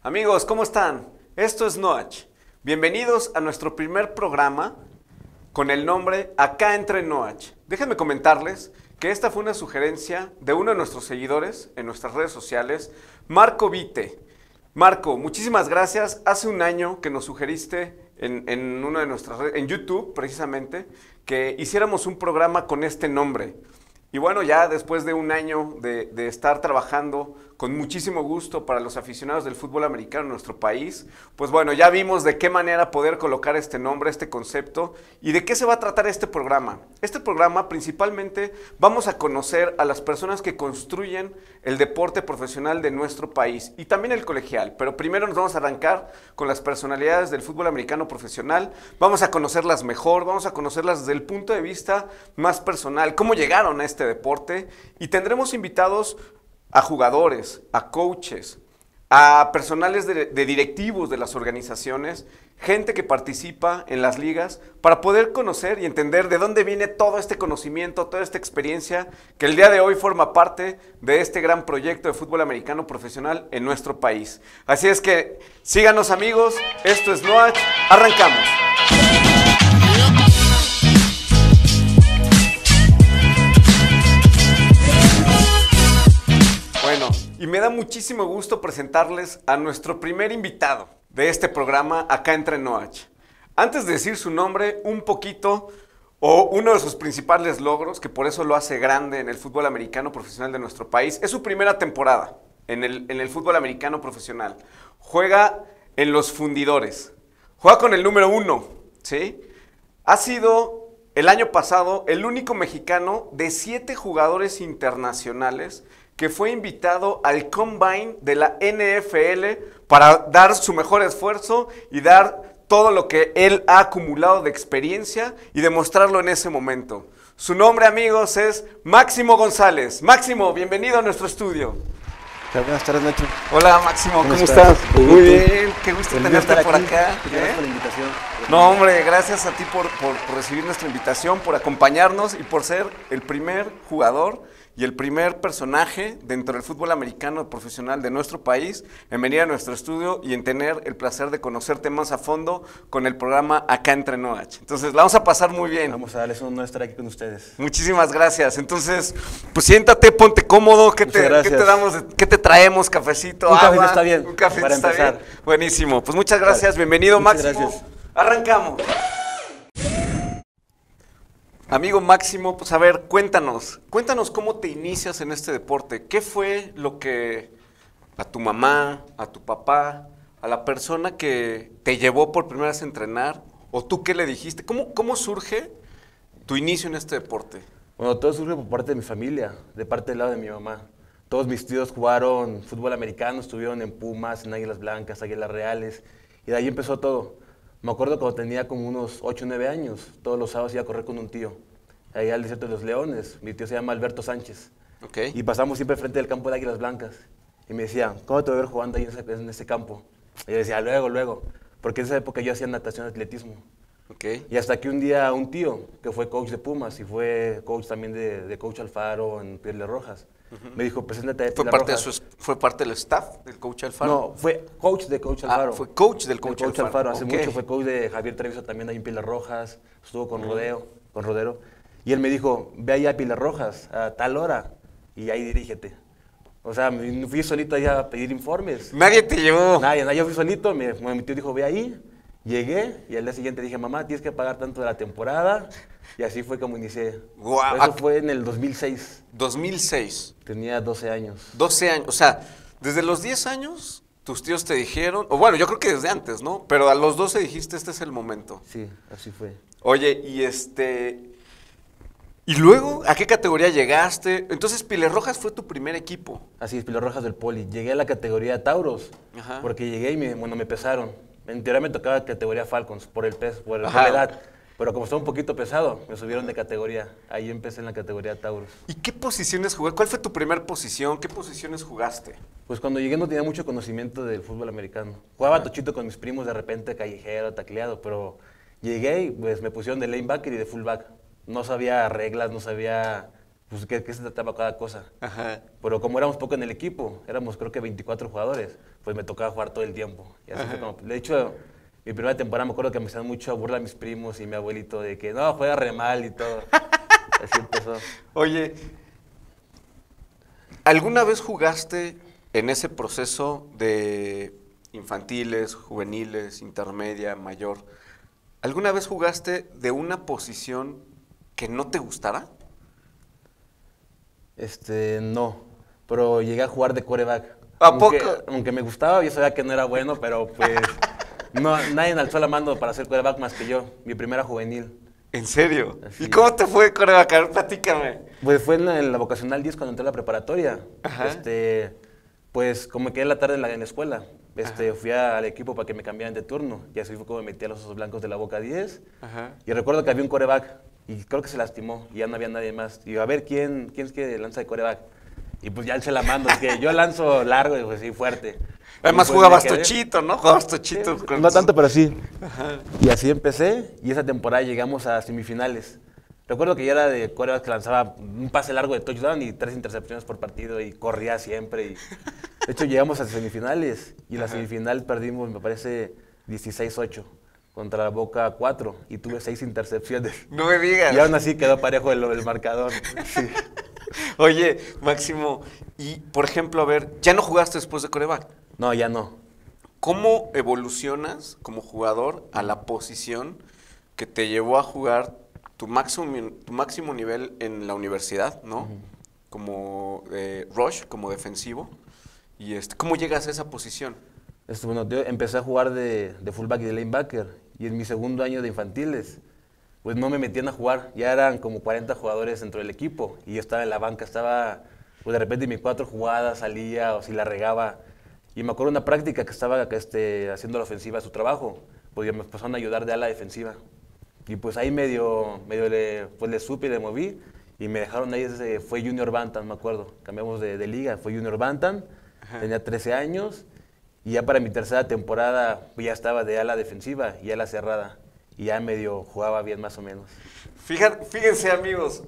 Amigos, ¿cómo están? Esto es Noach. Bienvenidos a nuestro primer programa con el nombre Acá entre Noach. Déjenme comentarles que esta fue una sugerencia de uno de nuestros seguidores en nuestras redes sociales, Marco Vite. Marco, muchísimas gracias. Hace un año que nos sugeriste en una de nuestras redes, en YouTube precisamente, que hiciéramos un programa con este nombre. Y bueno, ya después de un año de estar trabajando con muchísimo gusto para los aficionados del fútbol americano en nuestro país, pues bueno, ya vimos de qué manera poder colocar este nombre, este concepto, y de qué se va a tratar este programa. Este programa principalmente vamos a conocer a las personas que construyen el deporte profesional de nuestro país y también el colegial, pero primero nos vamos a arrancar con las personalidades del fútbol americano profesional, vamos a conocerlas mejor, vamos a conocerlas desde el punto de vista más personal, cómo llegaron a este deporte, y tendremos invitados a jugadores, a coaches, a personales de directivos de las organizaciones, gente que participa en las ligas, para poder conocer y entender de dónde viene todo este conocimiento, toda esta experiencia que el día de hoy forma parte de este gran proyecto de fútbol americano profesional en nuestro país. Así es que síganos, amigos, esto es Noach, arrancamos. Bueno, y me da muchísimo gusto presentarles a nuestro primer invitado de este programa Acá entre Noach. Antes de decir su nombre, un poquito, o uno de sus principales logros, que por eso lo hace grande en el fútbol americano profesional de nuestro país, es su primera temporada en el fútbol americano profesional. Juega en los Fundidores, juega con el número 1, ¿sí? Ha sido el año pasado el único mexicano de 7 jugadores internacionales que fue invitado al Combine de la NFL para dar su mejor esfuerzo y dar todo lo que él ha acumulado de experiencia y demostrarlo en ese momento. Su nombre, amigos, es Máximo González. Máximo, bienvenido a nuestro estudio. Buenas tardes, Nacho. Hola, Máximo, ¿cómo estás? Muy bien, qué gusto tenerte por acá. Gracias por la invitación. No, hombre, gracias a ti por recibir nuestra invitación, por acompañarnos y por ser el primer jugador y el primer personaje dentro del fútbol americano profesional de nuestro país en venir a nuestro estudio y en tener el placer de conocerte más a fondo con el programa Acá entre Noach. Entonces, la vamos a pasar muy bien. Vamos a darles un honor estar aquí con ustedes. Muchísimas gracias. Entonces, pues siéntate, ponte cómodo. ¿Qué te damos? ¿Qué te traemos? ¿Cafecito? Un agua? cafecito está bien. Un cafecito para está empezar. bien. Buenísimo. Pues muchas gracias. Bienvenido, Muchas Máximo. gracias. Arrancamos. Amigo Máximo, pues a ver, cuéntanos cómo te inicias en este deporte. ¿Qué fue lo que a tu mamá, a tu papá, a la persona que te llevó por primera vez a entrenar, o tú qué le dijiste? ¿Cómo surge tu inicio en este deporte? Bueno, todo surge por parte de mi familia, de parte del lado de mi mamá. Todos mis tíos jugaron fútbol americano, estuvieron en Pumas, en Águilas Blancas, Águilas Reales, y de ahí empezó todo. Me acuerdo cuando tenía como unos 8 o 9 años, todos los sábados iba a correr con un tío, ahí al desierto de los Leones. Mi tío se llama Alberto Sánchez. Okay. Y pasamos siempre frente del campo de Águilas Blancas. Y me decía, ¿cómo te voy a ver jugando ahí en ese campo? Y yo decía, luego, porque en esa época yo hacía natación, atletismo. Okay. Y hasta que un día un tío, que fue coach de Pumas y fue coach también de Coach Alfaro en Pieles Rojas, me dijo, preséntate a Pieles Rojas. ¿Fue parte del staff del Coach Alfaro? No, fue coach de Coach Alfaro. Fue coach del Coach Alfaro. Hace mucho fue coach de Javier Treviso también ahí en Pieles Rojas, estuvo con Rodero. Y él me dijo, ve allá a Pieles Rojas a tal hora y ahí dirígete. O sea, me fui solito allá a pedir informes. Nadie te llevó. Nadie, yo fui solito, mi tío dijo, ve ahí. Llegué y al día siguiente dije, mamá, tienes que pagar tanto de la temporada. Y así fue como inicié. Wow. Eso fue en el 2006. 2006. Tenía 12 años. 12 años. O sea, desde los 10 años, tus tíos te dijeron, o bueno, yo creo que desde antes, ¿no? Pero a los 12 dijiste, este es el momento. Sí, así fue. Oye, ¿y luego a qué categoría llegaste? Entonces, Pieles Rojas fue tu primer equipo. Así es, Pieles Rojas del Poli. Llegué a la categoría Tauros, Ajá. porque llegué y me pesaron. En teoría me tocaba categoría Falcons por el peso, por la edad. Pero como estaba un poquito pesado, me subieron de categoría. Ahí empecé en la categoría Tauros. ¿Y qué posiciones jugaste? ¿Cuál fue tu primer posición? ¿Qué posiciones jugaste? Pues cuando llegué no tenía mucho conocimiento del fútbol americano. Jugaba tochito con mis primos, de repente callejero, tacleado, pero llegué y pues me pusieron de linebacker y de fullback. No sabía reglas, no sabía pues qué se trataba cada cosa. Ajá. Pero como éramos poco en el equipo, éramos creo que 24 jugadores, pues me tocaba jugar todo el tiempo. Y así fue como, de hecho, mi primera temporada me acuerdo que me hacían mucho burla mis primos y mi abuelito de que no, juega re mal y todo. Así empezó. Oye, ¿alguna vez jugaste en ese proceso de infantiles, juveniles, intermedia, mayor? ¿Alguna vez jugaste de una posición que no te gustara? No, pero llegué a jugar de quarterback. ¿A Aunque, poco? aunque me gustaba, yo sabía que no era bueno, pero pues no, nadie alzó la mano para ser quarterback más que yo, mi primera juvenil. ¿En serio? Así ¿Y cómo te fue, coreback? A ver, platícame. Pues fue en la vocacional 10 cuando entré a la preparatoria. Ajá. Pues como me quedé la tarde en la escuela, fui al equipo para que me cambiaran de turno. Y así fue como me metí a los Osos Blancos de la Boca 10. Ajá. Y recuerdo que había un quarterback y creo que se lastimó y ya no había nadie más. Y yo, a ver, ¿quién es que lanza de quarterback? Y pues ya alcé la mano, es que yo lanzo largo y pues sí, fuerte. Además Y, pues, jugabas me quedé. tochito, ¿no? Jugabas tochito. Sí, con no tus- tanto, pero sí. Y así empecé y esa temporada llegamos a semifinales. Recuerdo que yo era de quarterback que lanzaba un pase largo de touchdown y 3 intercepciones por partido y corría siempre. De hecho, llegamos a semifinales y la semifinal perdimos, me parece, 16-8 contra la Boca 4 y tuve 6 intercepciones. No me digas. Y aún así quedó parejo el marcador. Sí. Oye, Máximo, y por ejemplo, a ver, ya no jugaste después de coreback. No, ya no. ¿Cómo evolucionas como jugador a la posición que te llevó a jugar tu máximo nivel en la universidad, ¿no? Como rush, como defensivo. Y ¿cómo llegas a esa posición? Bueno, yo empecé a jugar de fullback y de linebacker y en mi segundo año de infantiles, pues no me metían a jugar, ya eran como 40 jugadores dentro del equipo y yo estaba en la banca, pues de repente mis 4 jugadas salía o si la regaba y me acuerdo una práctica que estaba haciendo la ofensiva su trabajo, pues ya me empezaron a ayudar de ala defensiva y pues ahí medio le supe y le moví y me dejaron ahí, fue Junior Bantam, me acuerdo, cambiamos de liga, fue Junior Bantam, tenía 13 años. Y ya para mi tercera temporada ya estaba de ala defensiva y ala cerrada. Y ya medio jugaba bien más o menos. Fíjense, amigos,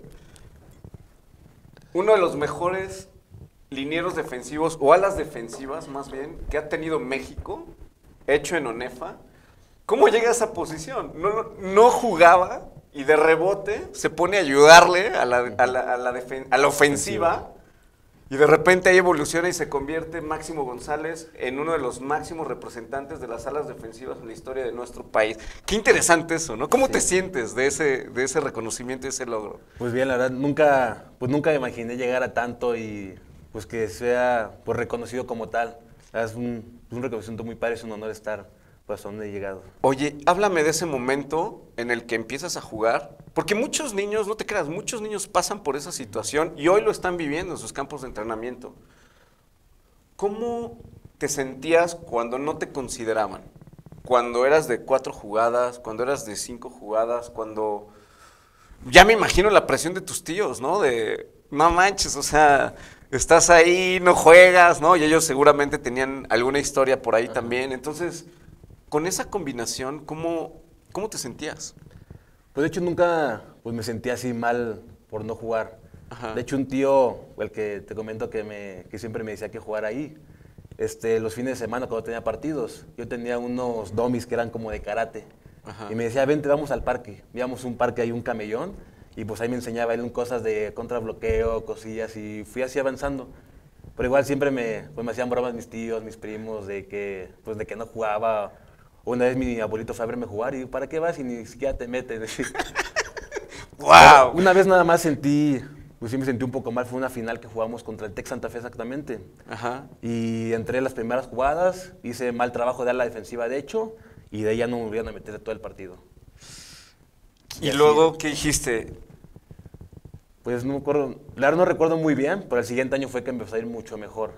uno de los mejores linieros defensivos, o alas defensivas más bien, que ha tenido México, hecho en ONEFA. ¿Cómo llega a esa posición? No jugaba y de rebote se pone a ayudarle a la ofensiva. Y de repente ahí evoluciona y se convierte Máximo González en uno de los máximos representantes de las alas defensivas en la historia de nuestro país. Qué interesante eso, ¿no? ¿Cómo te sientes de ese reconocimiento y ese logro? Pues bien, la verdad, nunca me imaginé llegar a tanto y pues que sea pues, reconocido como tal. Es un reconocimiento muy padre, es un honor estar pues a donde he llegado. Oye, háblame de ese momento en el que empiezas a jugar, porque muchos niños, no te creas, muchos niños pasan por esa situación y hoy lo están viviendo en sus campos de entrenamiento. ¿Cómo te sentías cuando no te consideraban? Cuando eras de 4 jugadas, cuando eras de 5 jugadas, cuando... Ya me imagino la presión de tus tíos, ¿no? De, no manches, o sea, estás ahí, no juegas, ¿no? Y ellos seguramente tenían alguna historia por ahí también, entonces... Con esa combinación, ¿cómo te sentías? Pues de hecho nunca pues, me sentía así mal por no jugar. Ajá. De hecho un tío, el que te comento que siempre me decía que jugara ahí, los fines de semana cuando tenía partidos, yo tenía unos dummies que eran como de karate. Ajá. Y me decía, vente, vamos al parque. Íbamos a un parque, hay un camellón, y pues ahí me enseñaba él cosas de contrabloqueo, cosillas, y fui así avanzando. Pero igual siempre me hacían bromas mis tíos, mis primos, de que no jugaba. Una vez mi abuelito fue a verme jugar y ¿para qué vas y ni siquiera te metes? ¡Wow! Una vez nada más pues sí me sentí un poco mal, fue una final que jugamos contra el Tec Santa Fe exactamente. Ajá. Y entré en las primeras jugadas, hice mal trabajo de ala defensiva de hecho, y de ahí ya no me volvieron a meter todo el partido. ¿Y así, luego qué dijiste? Pues no me acuerdo, la verdad no recuerdo muy bien, pero el siguiente año fue que empezó a ir mucho mejor.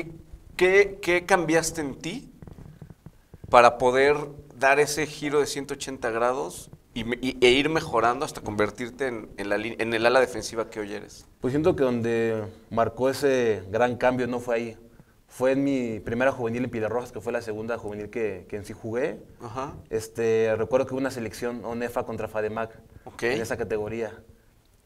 ¿Qué cambiaste en ti para poder dar ese giro de 180 grados e ir mejorando hasta convertirte en el ala defensiva que hoy eres? Pues siento que donde marcó ese gran cambio no fue ahí. Fue en mi primera juvenil en Piedras que fue la segunda juvenil que en sí jugué. Ajá. Recuerdo que hubo una selección ONEFA contra FADEMAC Ok. en esa categoría.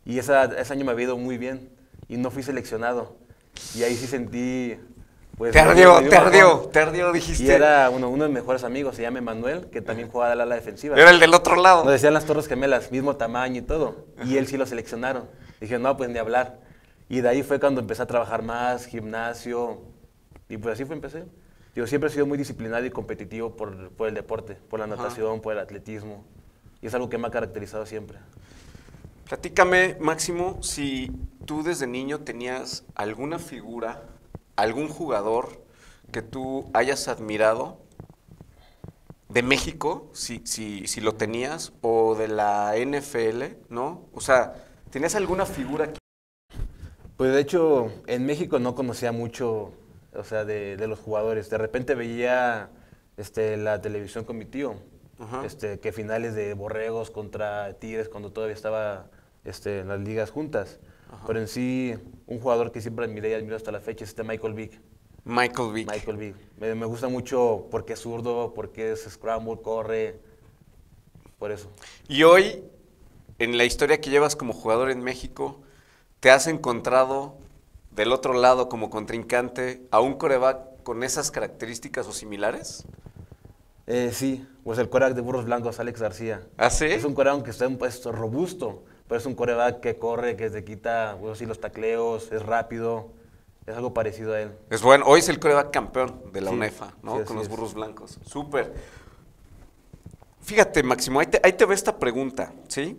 Y ese año me había ido muy bien y no fui seleccionado. Y ahí sí sentí, pues... Te me ardió, dio te un bajón. ardió, te ardió, dijiste. Y era uno de mis mejores amigos, se llama Emanuel, que también jugaba al ala defensiva. Era el del otro lado. Nos decían las Torres Gemelas, mismo tamaño y todo. Y él sí lo seleccionaron. Dije, no, pues ni hablar. Y de ahí fue cuando empecé a trabajar más, gimnasio. Y pues así empecé. Yo siempre he sido muy disciplinado y competitivo por el deporte, por la natación, por el atletismo. Y es algo que me ha caracterizado siempre. Platícame, Máximo, si tú desde niño tenías alguna figura, algún jugador que tú hayas admirado de México, si lo tenías, o de la NFL, ¿no? O sea, ¿tenías alguna figura que... Pues de hecho, en México no conocía mucho, o sea, de los jugadores. De repente veía la televisión con mi tío, Ajá. que finales de Borregos contra Tigres cuando todavía estaba en las ligas juntas. Ajá. Pero en sí, un jugador que siempre admiré y admiro hasta la fecha es Michael Vick. Michael Vick. Michael Vick. Me gusta mucho porque es zurdo, porque es scramble, corre, por eso. Y hoy, en la historia que llevas como jugador en México, ¿te has encontrado del otro lado como contrincante a un quarterback con esas características o similares? Sí, pues el quarterback de Burros Blancos, Alex García. ¿Ah, sí? Es un quarterback que está en un puesto robusto, pero es un quarterback que corre, que se quita, bueno, sí, los tacleos, es rápido, es algo parecido a él. Es bueno. Hoy es el quarterback campeón de la Sí, UNEFA, ¿no? sí, Con así los es. Burros Blancos. Súper. Fíjate, Máximo, ahí te ve esta pregunta, ¿sí?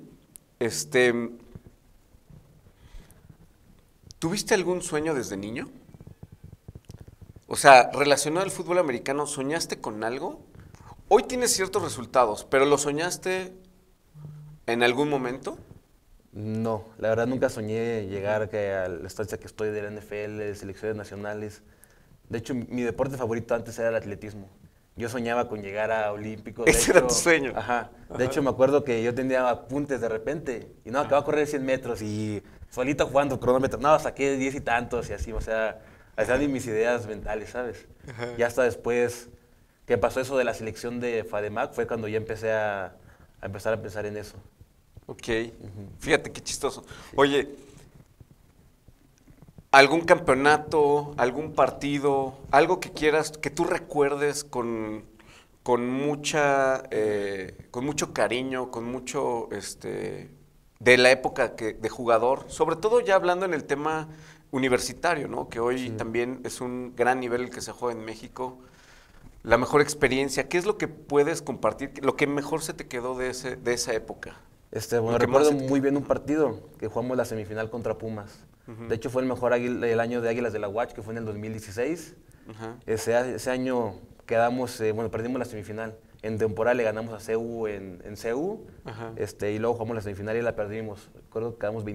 ¿Tuviste algún sueño desde niño? O sea, relacionado al fútbol americano, ¿soñaste con algo? Hoy tienes ciertos resultados, pero ¿lo soñaste en algún momento? No, la verdad nunca soñé llegar a la estancia que estoy de la NFL, de selecciones nacionales. De hecho, mi deporte favorito antes era el atletismo. Yo soñaba con llegar a Olímpicos. Ese era tu sueño. Ajá. De hecho, me acuerdo que yo tenía apuntes de repente y no, acababa de correr 100 metros y solito jugando cronómetro. No, saqué 10 y tantos y así, o sea, hacían mis ideas mentales, ¿sabes? Y hasta después que pasó eso de la selección de FADEMAC fue cuando ya empecé a empezar a pensar en eso. Ok, fíjate qué chistoso. Oye, ¿algún campeonato, algún partido, algo que quieras, que tú recuerdes con mucho cariño, con mucho, de la época de jugador? Sobre todo ya hablando en el tema universitario, ¿no? Que hoy también es un gran nivel el que se juega en México. La mejor experiencia, ¿qué es lo que puedes compartir? Lo que mejor se te quedó de esa época. Bueno, Lo que recuerdo más se te muy bien un partido que jugamos la semifinal contra Pumas. De hecho, fue el mejor el año de Águilas de la UACH, que fue en el 2016. Ajá. Ese año quedamos, perdimos la semifinal. En temporada le ganamos a CU en CU, Ajá. y luego jugamos la semifinal y la perdimos. Recuerdo que quedamos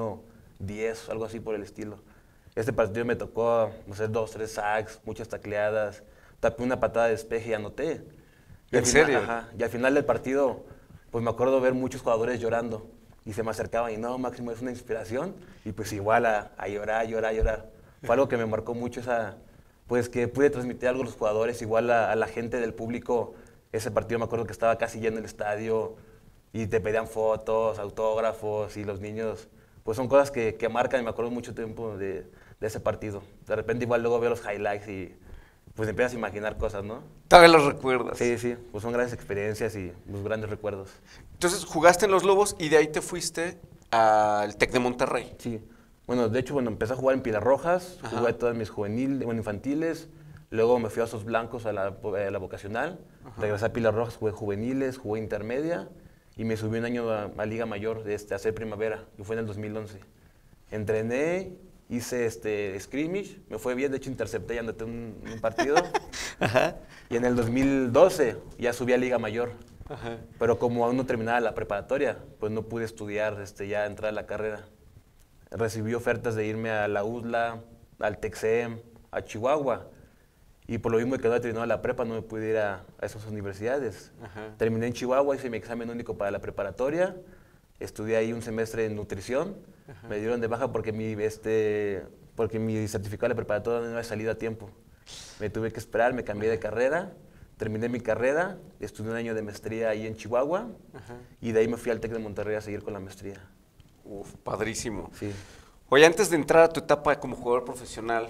21-10, algo así por el estilo. Este partido me tocó, no sé, 2, 3 sacks, muchas tacleadas, tapé una patada de despeje y anoté. Y ¿En serio? Ajá, y al final del partido, pues me acuerdo ver muchos jugadores llorando y se me acercaban y no, Máximo, es una inspiración. Y pues igual a llorar, llorar, llorar. Fue algo que me marcó mucho pues que pude transmitir algo a los jugadores, igual a la gente del público. Ese partido me acuerdo que estaba casi lleno el estadio y te pedían fotos, autógrafos y los niños, pues son cosas que marcan y me acuerdo mucho tiempo de ese partido. De repente igual luego veo los highlights y pues empiezas a imaginar cosas, ¿no? Todavía los recuerdas. Sí, sí, pues son grandes experiencias y pues, grandes recuerdos. Entonces jugaste en los Lobos y de ahí te fuiste al Tec de Monterrey. Sí, bueno, de hecho, empecé a jugar en Pilar Rojas, Ajá. jugué todas mis infantiles, luego me fui a Osos Blancos a la vocacional, regresé a Pilar Rojas, jugué juveniles, jugué intermedia y me subí un año a Liga Mayor a hacer primavera, y fue en el 2011. Entrené, hice scrimmage, me fue bien, de hecho intercepté y anoté un partido. Ajá. Y en el 2012 ya subí a Liga Mayor. Ajá. Pero como aún no terminaba la preparatoria, pues no pude estudiar, ya entrar a la carrera. Recibí ofertas de irme a la UDLA, al TECSEM, a Chihuahua. Y por lo mismo que no había terminado la prepa, no me pude ir a esas universidades. Ajá. Terminé en Chihuahua, hice mi examen único para la preparatoria. Estudié ahí un semestre en nutrición. Ajá. Me dieron de baja porque porque mi certificado de la preparatoria no había salido a tiempo. Me tuve que esperar, me cambié de carrera, terminé mi carrera, estudié un año de maestría ahí en Chihuahua. Ajá. Y de ahí me fui al TEC de Monterrey a seguir con la maestría. Uf, padrísimo. Sí. Oye, antes de entrar a tu etapa como jugador profesional,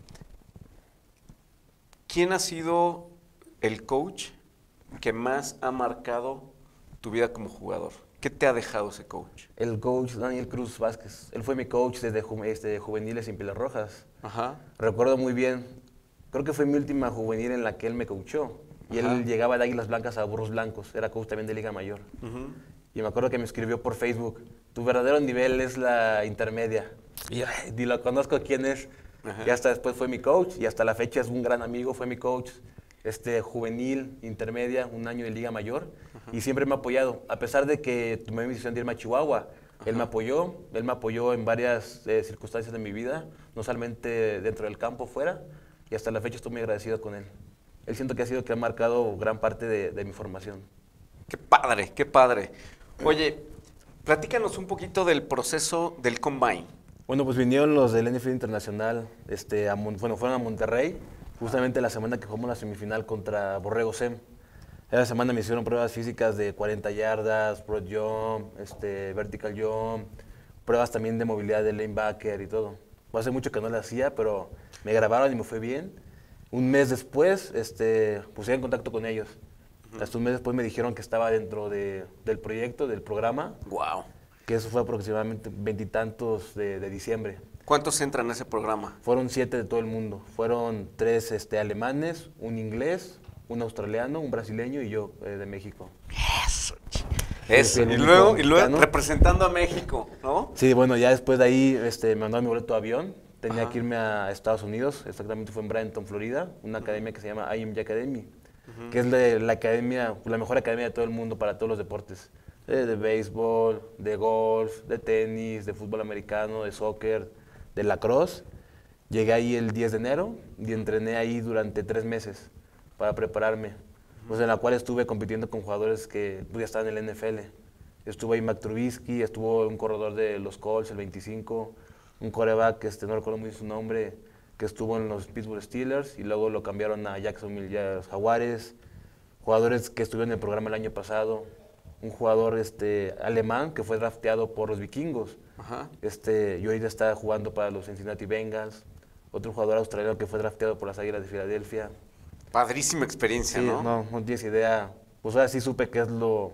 ¿quién ha sido el coach que más ha marcado tu vida como jugador? ¿Qué te ha dejado ese coach? El coach Daniel Cruz Vázquez. Él fue mi coach desde juveniles en Pilar Rojas. Ajá. Recuerdo muy bien, creo que fue mi última juvenil en la que él me coachó. Y Ajá. él llegaba de Águilas Blancas a Burros Blancos, era coach también de Liga Mayor. Ujú. Y me acuerdo que me escribió por Facebook, tu verdadero nivel es la intermedia. Y yo, ni lo conozco quién es. Ajá. Y hasta después fue mi coach, y hasta la fecha es un gran amigo, fue mi coach juvenil, intermedia, un año de Liga Mayor. Y siempre me ha apoyado, a pesar de que tomé mi decisión de irme a Chihuahua. Él me apoyó en varias circunstancias de mi vida, no solamente dentro del campo, fuera, y hasta la fecha estoy muy agradecido con él. Él siento que ha sido que ha marcado gran parte de mi formación. Qué padre, qué padre. Oye, platícanos un poquito del proceso del Combine. Bueno, pues vinieron los del NFL Internacional, fueron a Monterrey, justamente la semana que jugamos la semifinal contra Borrego SEM. Esa semana me hicieron pruebas físicas de 40 yardas, broad jump, vertical jump, pruebas también de movilidad de linebacker y todo. Hace mucho que no lo hacía, pero me grabaron y me fue bien. Un mes después, puse en contacto con ellos. Hasta un mes después me dijeron que estaba dentro del proyecto, del programa. Wow. Que eso fue aproximadamente veintitantos de diciembre. ¿Cuántos entran a ese programa? Fueron 7 de todo el mundo. Fueron 3 alemanes, un inglés, un australiano, un brasileño y yo de México. Eso. Eso. El Y único luego mexicano. representando a México, ¿no? Sí, bueno, ya después de ahí me mandaron mi boleto de avión. Tenía Ajá. que irme a Estados Unidos, exactamente fue en Bradenton, Florida, una academia que se llama IMG Academy, que es la academia, la mejor academia de todo el mundo para todos los deportes. De béisbol, de golf, de tenis, de fútbol americano, de soccer, de lacrosse. Llegué ahí el 10 de enero y entrené ahí durante 3 meses para prepararme, pues en la cual estuve compitiendo con jugadores que pues, ya estaban en el NFL. Estuvo ahí Mac Trubisky, estuvo un corredor de los Colts, el 25, un quarterback, no recuerdo muy bien su nombre, que estuvo en los Pittsburgh Steelers y luego lo cambiaron a Jacksonville Jaguares, jugadores que estuvieron en el programa el año pasado, un jugador alemán que fue drafteado por los Vikingos, Ajá. y ahorita está jugando para los Cincinnati Bengals, otro jugador australiano que fue drafteado por las Águilas de Filadelfia. Padrísima experiencia, Sí, ¿no? no tienes idea. Pues ahora sí supe qué es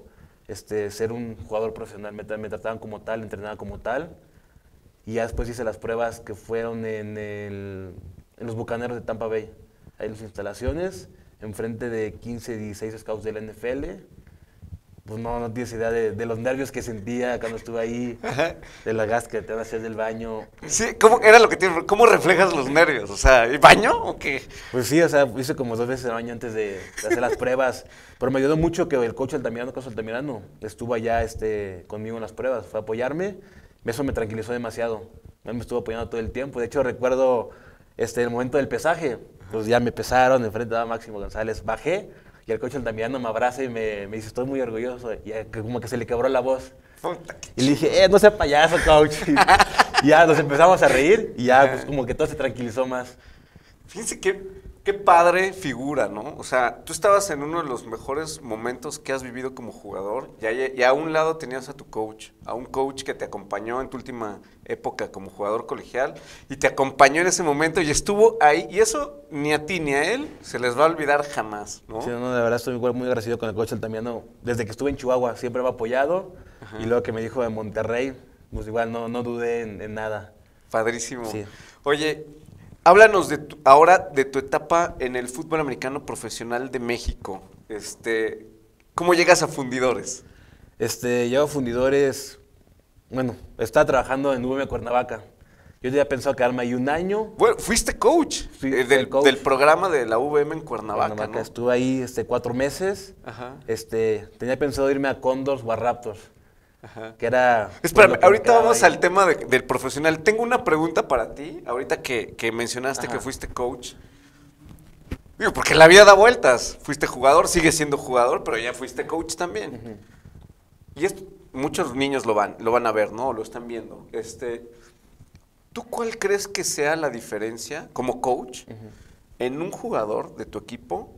ser un jugador profesional. Me trataban como tal, entrenaba como tal. Y ya después hice las pruebas que fueron en los Bucaneros de Tampa Bay. Ahí en las instalaciones, enfrente de 15, 16 scouts del NFL. Pues no tienes idea de los nervios que sentía cuando estuve ahí, de la gas que te van a hacer del baño. Sí, ¿cómo reflejas los nervios? O sea, ¿y baño o qué? Pues sí, o sea, hice como 2 veces el baño antes de hacer las pruebas. Pero me ayudó mucho que el coach Carlos Altamirano estuvo allá conmigo en las pruebas. Fue a apoyarme. Eso me tranquilizó demasiado. Él me estuvo apoyando todo el tiempo. De hecho, recuerdo el momento del pesaje. Pues ya me pesaron enfrente de Máximo González. Bajé y el coach Altamirano me abraza y me dice, estoy muy orgulloso. Y como que se le quebró la voz. Puta, Y le dije, no sea payaso, coach. Y ya nos empezamos a reír y ya pues como que todo se tranquilizó más. Fíjense qué padre figura, ¿no? O sea, tú estabas en uno de los mejores momentos que has vivido como jugador y a un lado tenías a tu coach, a un coach que te acompañó en tu última época como jugador colegial y te acompañó en ese momento y estuvo ahí. Y eso ni a ti ni a él se les va a olvidar jamás, ¿no? Sí, no, de verdad estoy muy agradecido con el coach Altamirano. Desde que estuve en Chihuahua siempre me ha apoyado. Ajá. Y luego que me dijo de Monterrey, pues igual no dudé en nada. Padrísimo. Sí. Oye, háblanos ahora de tu etapa en el fútbol americano profesional de México. ¿Cómo llegas a Fundidores? Llevo Fundidores, bueno, estaba trabajando en VM Cuernavaca. Yo ya pensado quedarme ahí un año. Bueno, fuiste coach, Fui del coach. del programa de la VM en Cuernavaca, ¿no? Estuve ahí 4 meses. Ajá. Tenía pensado irme a Condors o a Raptors, Ajá. que era... Espérame, lo que me ahorita quedaba vamos ahí. al tema del profesional. Tengo una pregunta para ti, ahorita que mencionaste Ajá. que fuiste coach. Digo, porque la vida da vueltas. Fuiste jugador, sigues siendo jugador, pero ya fuiste coach también. Y esto, muchos niños lo van a ver, ¿no? O lo están viendo. ¿Tú cuál crees que sea la diferencia como coach en un jugador de tu equipo?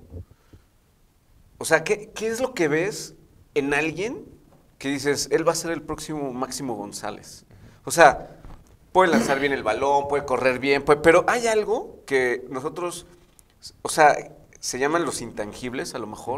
O sea, ¿qué es lo que ves en alguien que dices, él va a ser el próximo Máximo González? O sea, puede lanzar bien el balón, puede correr bien, pero hay algo que nosotros, o sea, se llaman los intangibles a lo mejor,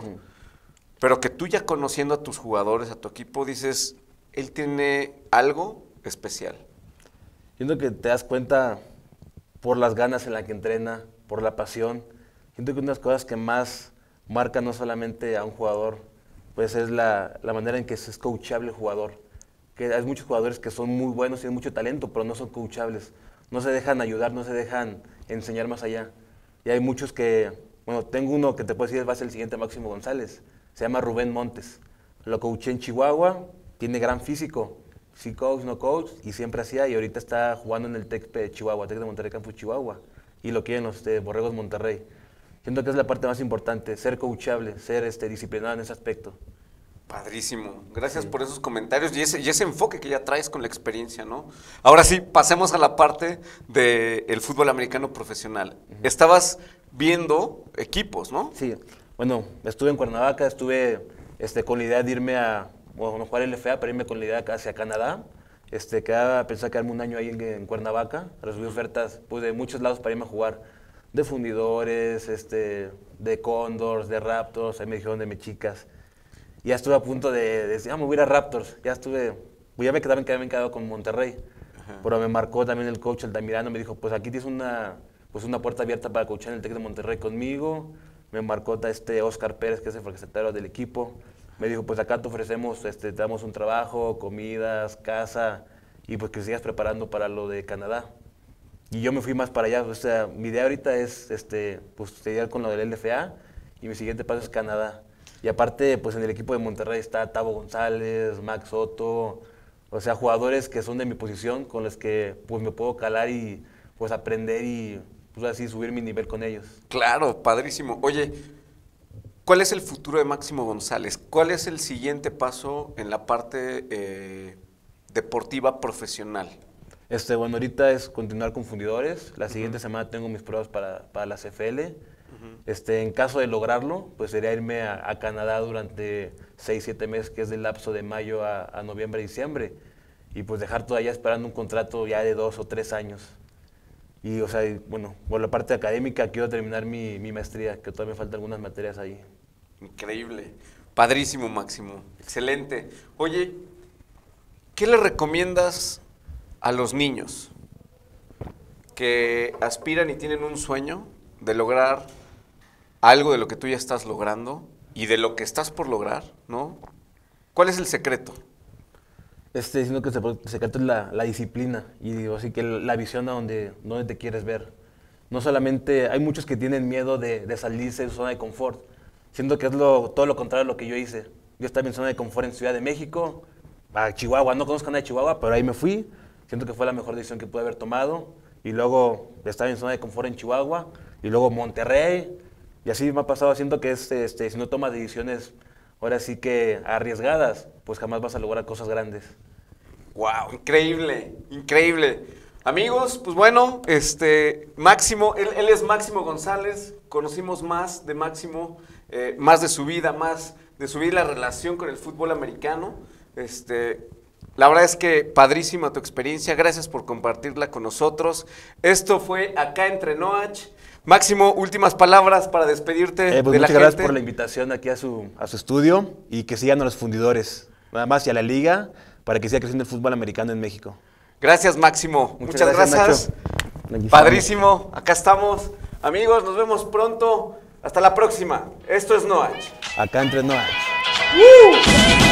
pero que tú ya conociendo a tus jugadores, a tu equipo, dices, él tiene algo especial. Siento que te das cuenta por las ganas en las que entrena, por la pasión. Siento que una de las cosas que más marca no solamente a un jugador, pues es la manera en que es coachable el jugador. Que hay muchos jugadores que son muy buenos, tienen mucho talento, pero no son coachables. No se dejan ayudar, no se dejan enseñar más allá. Y hay muchos que, bueno, tengo uno que te puedo decir va a ser el siguiente Máximo González. Se llama Rubén Montes. Lo coaché en Chihuahua, tiene gran físico. Sí coach, no coach, y siempre hacía, y ahorita está jugando en el TEC de Chihuahua, TEC de Monterrey Campus Chihuahua. Y lo quieren los Borregos Monterrey. Siento que es la parte más importante, ser coachable, ser disciplinado en ese aspecto. Padrísimo. Gracias por esos comentarios y ese enfoque que ya traes con la experiencia, ¿no? Ahora sí, pasemos a la parte del fútbol americano profesional. Estabas viendo equipos, ¿no? Sí. Bueno, estuve en Cuernavaca, estuve con la idea de irme a jugar LFA, pero irme con la idea hacia Canadá. Pensaba quedarme un año ahí en Cuernavaca. Recibí ofertas pues, de muchos lados para irme a jugar. De Fundidores, de Condors, de Raptors, ahí me dijeron de Mexicas. Y ya estuve a punto de decir, me voy a ir a Raptors. Ya me quedado con Monterrey. Ajá. Pero me marcó también el coach Altamirano, me dijo, pues aquí tienes una puerta abierta para coachar en el TEC de Monterrey conmigo. Me marcó Oscar Pérez, que es el secretario del equipo. Me dijo, pues acá te ofrecemos, te damos un trabajo, comidas, casa, y pues que sigas preparando para lo de Canadá. Y yo me fui más para allá, o sea, mi idea ahorita es pues seguir con lo del LFA, y mi siguiente paso es Canadá. Y aparte, pues en el equipo de Monterrey está Tavo González, Max Soto, o sea, jugadores que son de mi posición, con los que pues me puedo calar y pues aprender y pues así subir mi nivel con ellos. Claro, padrísimo. Oye, ¿cuál es el futuro de Máximo González? ¿Cuál es el siguiente paso en la parte deportiva profesional? Bueno, ahorita es continuar con Fundidores. La siguiente semana tengo mis pruebas para la CFL. En caso de lograrlo, pues sería irme a Canadá durante 6-7 meses, que es del lapso de mayo a noviembre, diciembre. Y pues dejar todavía esperando un contrato ya de 2 o 3 años. Y, o sea, bueno, por la parte académica quiero terminar mi maestría, que todavía me faltan algunas materias ahí. Increíble. Padrísimo, Máximo. Excelente. Oye, ¿qué le recomiendas a los niños que aspiran y tienen un sueño de lograr algo de lo que tú ya estás logrando y de lo que estás por lograr, ¿no? ¿Cuál es el secreto? Sino que el secreto es la disciplina y digo, así que la visión a donde te quieres ver. No solamente, hay muchos que tienen miedo de salirse de su zona de confort. Siento que es todo lo contrario a lo que yo hice. Yo estaba en zona de confort en Ciudad de México, a Chihuahua, no conozco nada de Chihuahua, pero ahí me fui. Siento que fue la mejor decisión que pude haber tomado. Y luego estaba en zona de confort en Chihuahua, y luego Monterrey. Y así me ha pasado, siento que si no tomas decisiones ahora sí que arriesgadas, pues jamás vas a lograr cosas grandes. ¡Wow! Increíble, increíble. Amigos, pues bueno, Máximo, él es Máximo González, conocimos más de Máximo, más de su vida, la relación con el fútbol americano. La verdad es que padrísima tu experiencia, gracias por compartirla con nosotros. Esto fue Acá Entre Noach. Máximo, últimas palabras para despedirte de la gente. Muchas gracias por la invitación aquí a su estudio y que sigan a los Fundidores, nada más y a la liga, para que siga creciendo el fútbol americano en México. Gracias, Máximo. Muchas gracias. Padrísimo, acá estamos. Amigos, nos vemos pronto. Hasta la próxima. Esto es Noach. Acá Entre Noach.